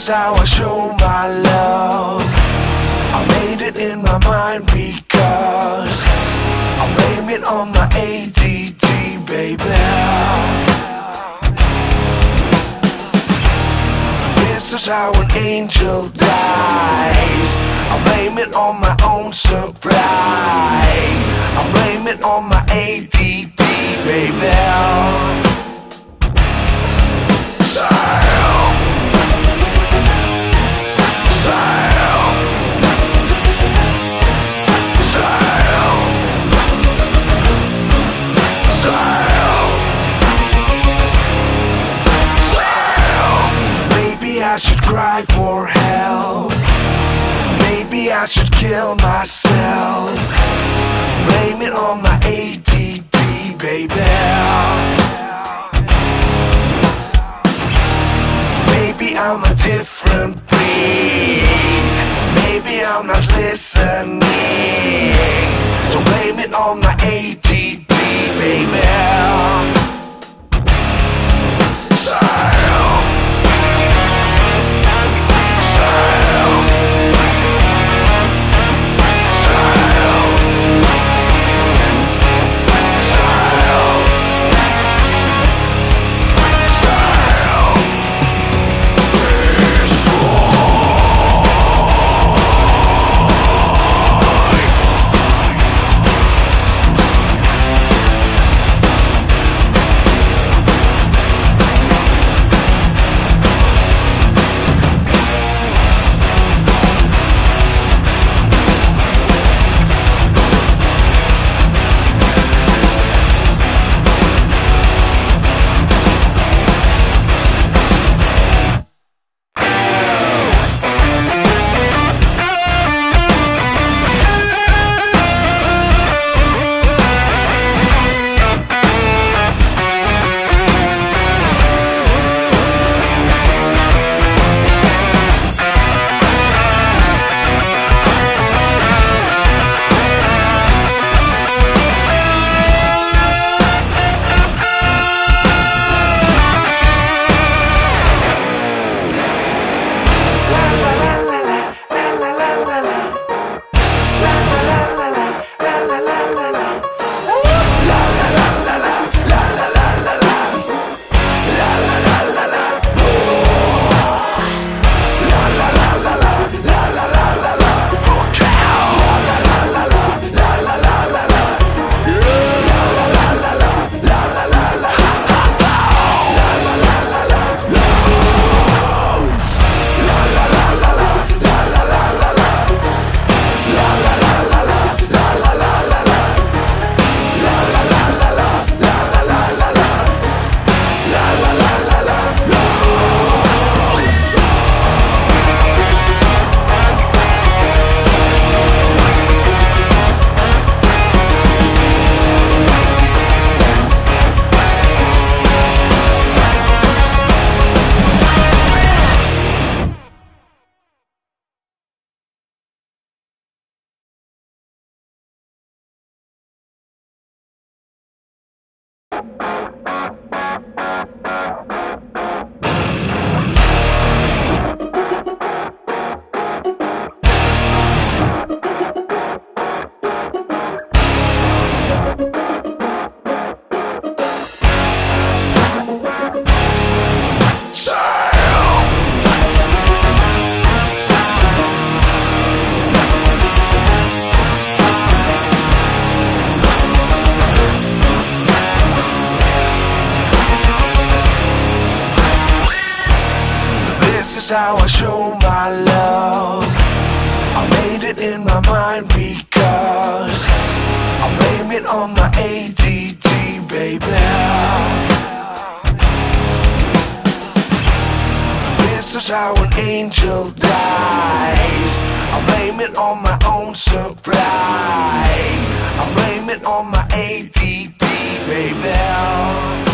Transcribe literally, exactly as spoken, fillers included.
how I show my love. I made it in my mind because I blame it on my A D D, baby. This is how an angel dies. I blame it on my own supply. I blame it on my A D D, baby. I should cry for help. Maybe I should kill myself. Blame it on my A D D, baby. Maybe I'm a different breed. Maybe I'm not listening. So blame it on my A D D, baby. How I show my love. I made it in my mind because I blame it on my A D D, baby. This is how an angel dies. I blame it on my own supply. I blame it on my A D D, baby.